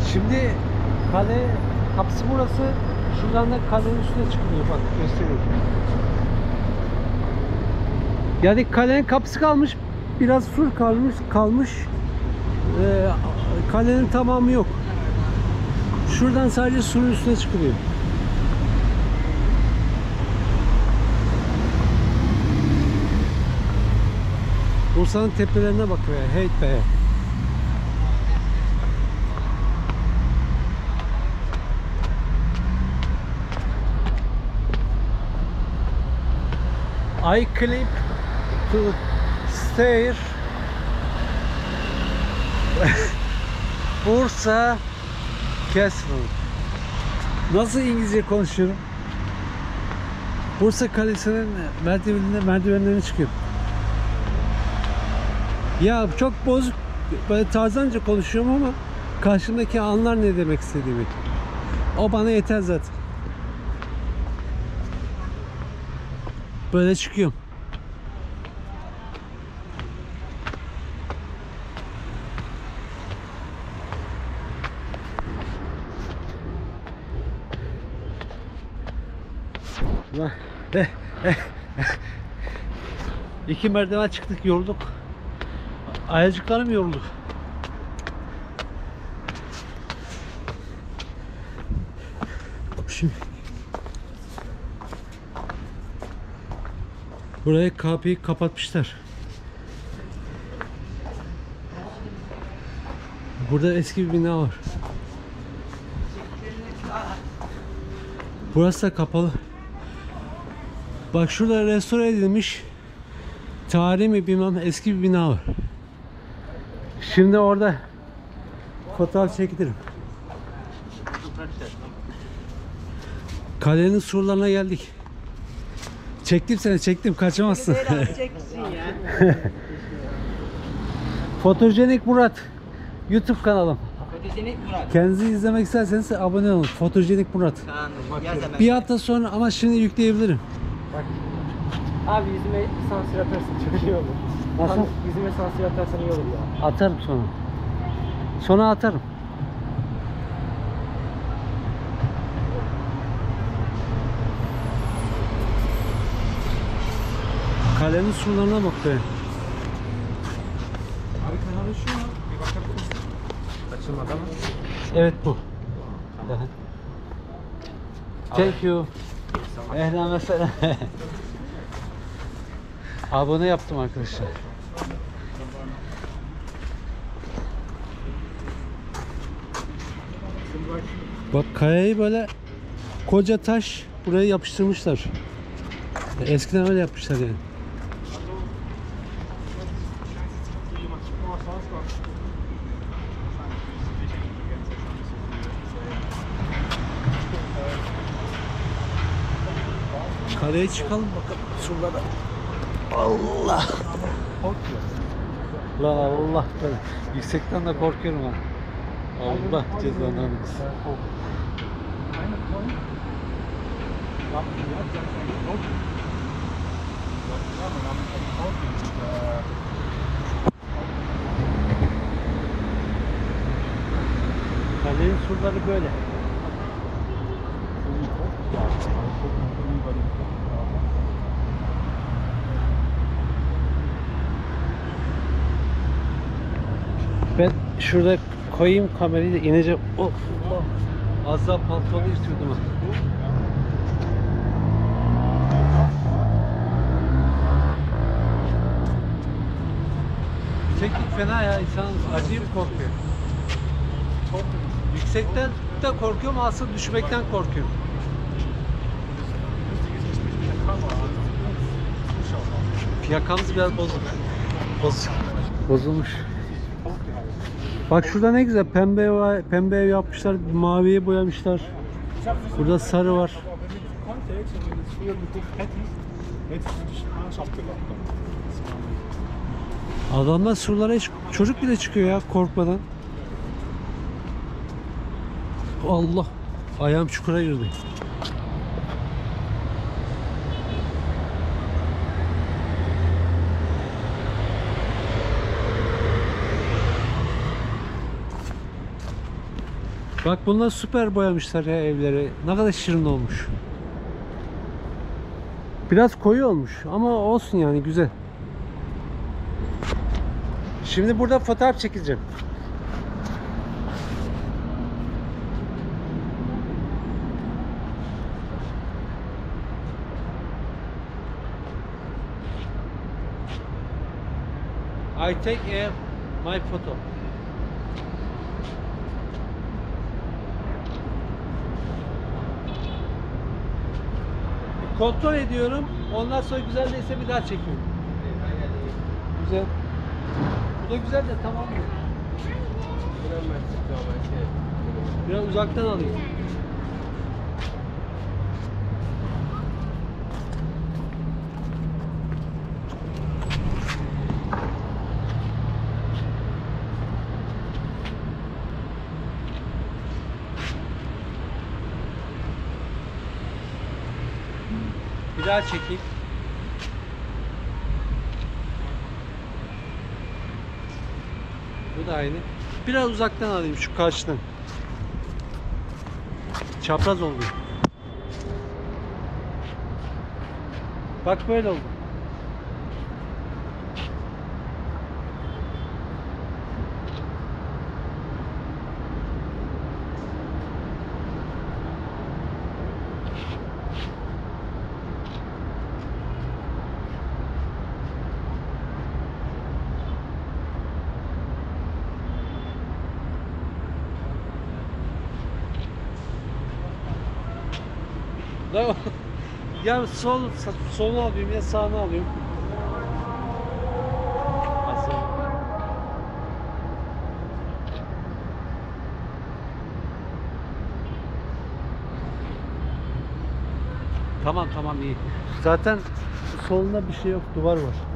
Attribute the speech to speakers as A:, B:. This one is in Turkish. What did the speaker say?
A: Şimdi kale kapısı burası. Şuradan da kalenin üstüne çıkılıyor. Bak gösteriyorum. Yani kalenin kapısı kalmış. Biraz sur kalmış. Kalenin tamamı yok. Şuradan sadece surun üstüne çıkılıyor. Bursa'nın tepelerine bak be. Hey be. I clip to stair Bursa Castle. Nasıl İngilizce konuşuyorum? Bursa Kalesi'nin merdivenlerine çıkıyorum. Ya çok bozuk, böyle tarzanca konuşuyorum ama karşımdaki anlar ne demek istediğimi. O bana yeter zaten. Böyle çıkıyorum. İki merdiven çıktık, yorulduk. Ayacıklarım yoruldu. Şimdi buraya kapıyı kapatmışlar. Burada eski bir bina var. Burası da kapalı. Bak şurada restore edilmiş, tarihi mi bilmem, eski bir bina var. Şimdi orada fotoğraf çekilirim. Kalenin surlarına geldik. Çektim seni, çektim, kaçamazsın. Fotojenik Murat YouTube kanalım.
B: Fotojenik Murat.
A: Kendinizi izlemek isterseniz abone olun. Fotojenik Murat. Bir hafta sonra ama şimdi yükleyebilirim.
B: Bak. Abi yüzüme sansür atarsın çok iyi olur.
A: Nasıl?
B: Yüzüme sansür atarsan iyi olur ya.
A: Atarım sonra. Sonra atarım. Kalenin surlarına bak be.
B: Abi kanalı şu mu? Bir bakabilir misin? Açılmadı mı?
A: Evet bu. Thank you. Ehlen mesela. Abone yaptım arkadaşlar. Bak kayayı böyle koca taş buraya yapıştırmışlar. Eskiden öyle yapmışlar yani. Kaleye çıkalım bakalım şurada. Allah. La Allah böyle. Yüksekten de korkuyorum ha. Allah cezanı versin. Kalenin surları böyle. Ben şurada koyayım kamerayı da ineceğim. Oh, Allah. Az daha pantolonu istiyordum. Yükseklik fena ya, insan acayip korkuyor. Yüksekten de korkuyorum, asıl düşmekten korkuyorum. Yakamız biraz bozuk. Bozulmuş. Bak şurada ne güzel pembe ev yapmışlar, maviye boyamışlar. Burada sarı var. Adamlar surlara hiç çocuk bile çıkıyor ya korkmadan. Allah, ayağım çukura girdi. Bak bunlar süper boyamışlar ya evleri. Ne kadar şirin olmuş. Biraz koyu olmuş ama olsun yani güzel. Şimdi burada fotoğraf çekeceğim. I take my photo. Kontrol ediyorum. Ondan sonra güzel değilse bir daha çekiyorum. Güzel. Bu da güzel de tamam mı? Biraz uzaktan alayım. Bir daha çekeyim. Bu da aynı. Biraz uzaktan alayım şu karşıdan. Çapraz oldu. Bak böyle oldu. Da- Ya solunu alıyorum ya sağını alıyorum. Asıl. Tamam iyi. Zaten solunda bir şey yok, duvar var.